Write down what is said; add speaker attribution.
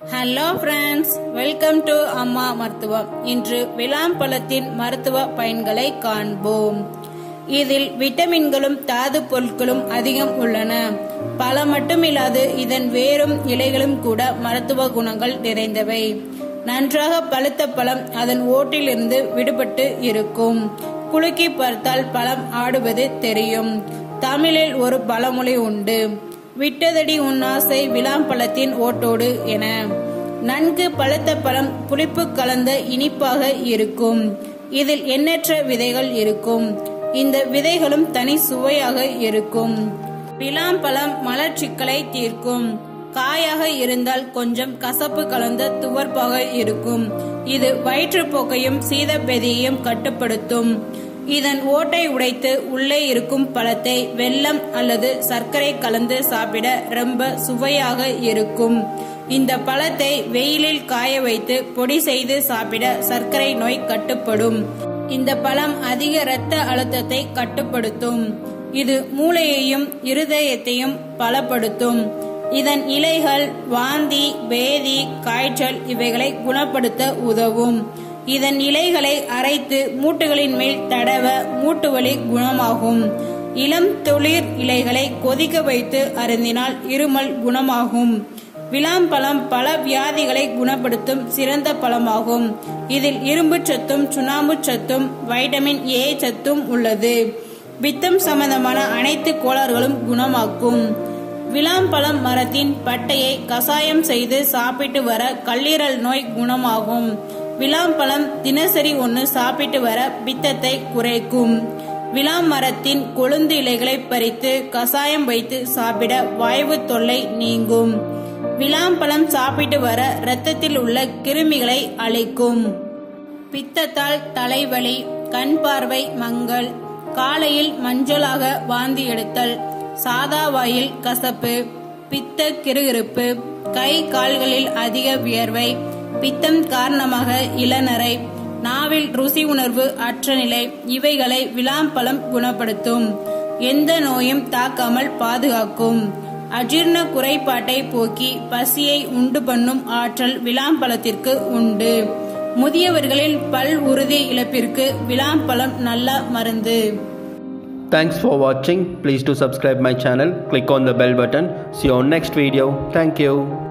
Speaker 1: Hello friends, welcome to அம்மா மருத்துவம். இன்று விளாம்பழத்தின் மருத்துவ பயன்களை காண்போம். இதில் விட்டமின்களும் தாது பொருட்களும் அதிகம் உள்ளன. பழம் மட்டுமில்லாது இதன் வேரும் இலைகளும் கூட மருத்துவ குணங்கள் நிறைந்தவை. நன்றாக பழுத்த பழம் அதன் ஓட்டிலிருந்து விடுபட்டு இருக்கும். குலுக்கி பார்த்தால் பழம் ஆடுவது தெரியும். தமிழில் ஒரு பழமொழி உண்டு, விட்டதடி உன் ஆசை விளாம்பழத்தின் ஓட்டோடு என. நன்கு பழுத்த பழம் புளிப்பு கலந்த இனிப்பாக இருக்கும். இதில் எண்ணற்ற விதைகள் இருக்கும். இந்த விதைகளும் தனி சுவையாக இருக்கும். விளாம்பழம் மலச்சிக்கலை தீர்க்கும். காயாக இருந்தால் கொஞ்சம் கசப்பு கலந்த துவர்ப்பாக இருக்கும். இது வயிற்றுப்போக்கையும் சீதபேதியையும் கட்டுப்படுத்தும். இதன் ஓட்டை உடைத்து உள்ளே இருக்கும் பழத்தை வெல்லம் அல்லது சர்க்கரை கலந்து சாப்பிட ரொம்ப சுவையாக இருக்கும். இந்த பழத்தை வெயிலில் காய வைத்து பொடி செய்து சாப்பிட சர்க்கரை நோய் கட்டுப்படும். இந்த பழம் அதிக இரத்த அழுத்தத்தை கட்டுப்படுத்தும். இது மூளையையும் இருதயத்தையும் பலப்படுத்தும். இதன் இலைகள் வாந்தி, பேதி, காய்ச்சல் இவைகளை குணப்படுத்த உதவும். இதன் இலைகளை அரைத்து மூட்டுகளின் மேல் தடவ மூட்டு வலி குணமாகும். இளம் துளிர் இலைகளை கொதிக்க வைத்து அருந்தினால் இருமல் குணமாகும். விளாம்பழம் பல வியாதிகளை குணப்படுத்தும் சிறந்த பழமாகும். இதில் இரும்பு சத்தும் சுண்ணாம்பு சத்தும் வைட்டமின் ஏ சத்தும் உள்ளது. பித்தம் சம்பந்தமான அனைத்து கோளாறுகளும் குணமாக்கும். விளாம்பழம் மரத்தின் பட்டையை கசாயம் செய்து சாப்பிட்டு வர கல்லீரல் நோய் குணமாகும். விளாம்பழம் தினசரி ஒன்று சாப்பிட்டு வர பித்தத்தை குறைக்கும். விளாம் மரத்தின் கொழுந்து இலைகளை பறித்து கசாயம் வைத்து சாப்பிட வாய்வு தொல்லை நீங்கும். விளாம்பழம் சாப்பிட்டு வர இரத்தத்தில் உள்ள கிருமிகளை அழிக்கும். பித்தத்தால் தலைவலி, கண் பார்வை மங்கல், காலையில் மஞ்சளாக வாந்தி எடுத்தல், சாதா வாயில் கசப்பு, பித்த கிறுகிறுப்பு, கை கால்களில் அதிக வியர்வை, பித்தம் காரணமாக இளநரை, நாவில் ருசி உணர்வு அற்ற நிலை இவைகளை விளாம்பழம் குணப்படுத்தும். எந்த நோயும் தாக்காமல் பாதுகாக்கும். அஜீர்ண குறைபாட்டை போக்கி பசியை உண்டு பண்ணும் ஆற்றல் விளாம்பழத்திற்கு உண்டு. முதியவர்களில் பல் உறுதி இழப்பிற்கு விளாம்பழம் நல்ல மருந்து.
Speaker 2: Thanks for watching. Please do subscribe my channel. Click on the bell button. See you on next video. Thank you.